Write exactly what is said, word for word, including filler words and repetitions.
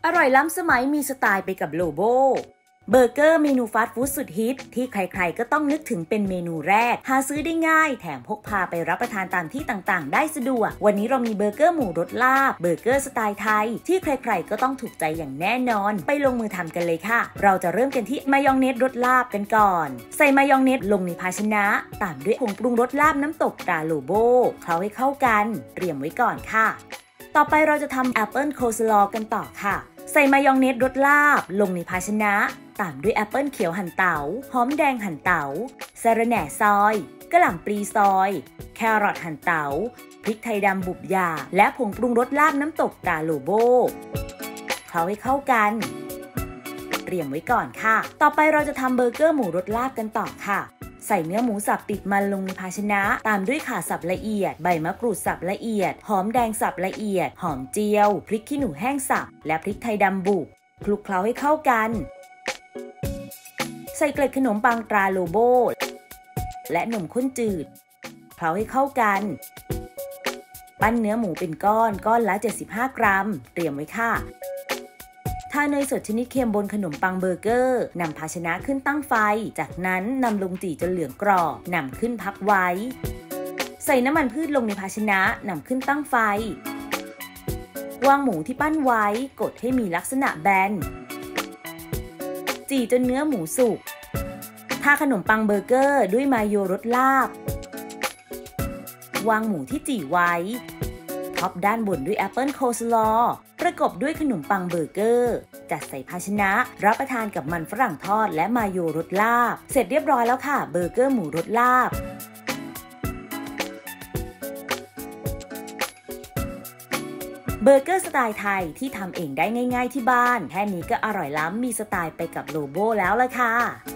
อร่อยล้ำสมัยมีสไตล์ไปกับโลโบเบอร์เกอร์เมนูฟาสต์ฟู้ดสุดฮิตที่ใครๆก็ต้องนึกถึงเป็นเมนูแรกหาซื้อได้ง่ายแถมพกพาไปรับประทานตามที่ต่างๆได้สะดวกวันนี้เรามีเบอร์เกอร์หมูรสลาบเบอร์เกอร์สไตล์ไทยที่ใครๆก็ต้องถูกใจอย่างแน่นอนไปลงมือทำกันเลยค่ะเราจะเริ่มกันที่มายองเนสรสลาบกันก่อนใส่มายองเนสลงในภาชนะตามด้วยผงปรุงรสลาบน้ำตกตราโลโบเคล้าให้เข้ากันเตรียมไว้ก่อนค่ะต่อไปเราจะทำแอปเปิลโคลสลอกันต่อค่ะใส่มายองเนสรสลาบลงในภาชนะตามด้วยแอปเปิลเขียวหั่นเต๋าหอมแดงหั่นเต๋าสะระแหน่ซอยกะหล่ำปลีซอยแครอทหั่นเต๋าพริกไทยดำบุบหยาบและผงปรุงรสลาบน้ำตกตราโลโบเคล้าให้เข้ากันเตรียมไว้ก่อนค่ะต่อไปเราจะทำเบอร์เกอร์หมูรสลาบกันต่อค่ะใส่เนื้อหมูสับติดมันลงในภาชนะตามด้วยข่าสับละเอียดใบมะกรูดสับละเอียดหอมแดงสับละเอียดหอมเจียวพริกขี้หนูแห้งสับและพริกไทยดำบุบคลุกเคล้าให้เข้ากันใส่เกล็ดขนมปังตราโลโบและนมข้นจืดเคล้าให้เข้ากันปั้นเนื้อหมูเป็นก้อนก้อนละเจ็ดสิบห้ากรัมเตรียมไว้ค่ะทาเนยสดชนิดเค็มบนขนมปังเบอร์เกอร์นำภาชนะขึ้นตั้งไฟจากนั้นนำลงจี่จนเหลืองกรอบนำขึ้นพักไว้ใส่น้ำมันพืชลงในภาชนะนำขึ้นตั้งไฟวางหมูที่ปั้นไว้กดให้มีลักษณะแบนจี่จนเนื้อหมูสุกทาขนมปังเบอร์เกอร์ด้วยมายโยรสลาบวางหมูที่จี่ไว้ท็อปด้านบนด้วยแอปเปิลโคลสลอประกบด้วยขนมปังเบอร์เกอร์จัดใส่ภาชนะรับประทานกับมันฝรั่งทอดและมายโยรสลาบเสร็จเรียบร้อยแล้วค่ะเบอร์เกอร์หมูรสลาบเบอร์เกอร์สไตล์ไทยที่ทำเองได้ง่ายๆที่บ้านแค่นี้ก็อร่อยล้ำมีสไตล์ไปกับโลโบแล้วล่ะค่ะ